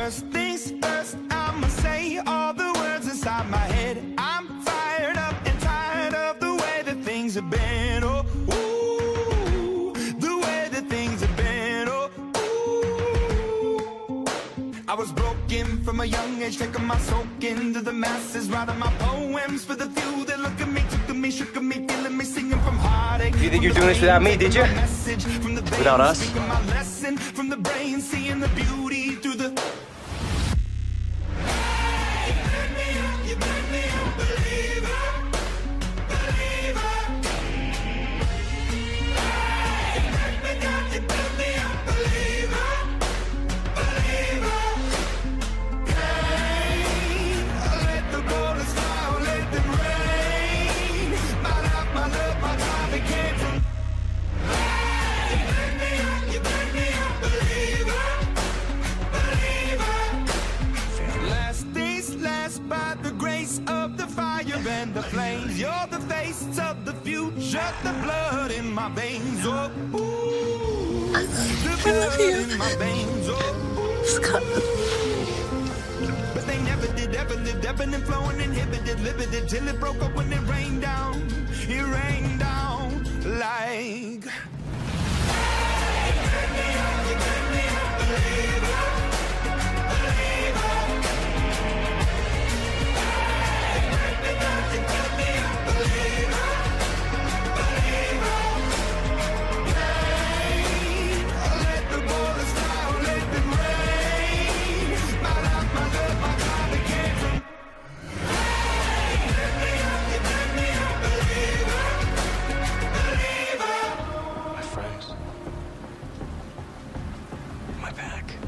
First things first, I'ma say all the words inside my head. I'm fired up and tired of the way that things have been. Oh, ooh, the way that things have been. Oh, ooh. I was broken from a young age, taking my soak into the masses, writing my poems for the few that look at me, took to me, shook at me, feeling me, singing from heartache. You think you're doing this without me, did you? Without us? My lesson from the brain, seeing the beauty through the. By the grace of the fire and the flames, you're the face of the future, the blood in my veins. Oh, ooh, the blood in my veins. Oh, Scott. But they never did, ever lived, ebbing and flowing, inhibited, limited, till it broke up when it rained down. It rained down like. My back.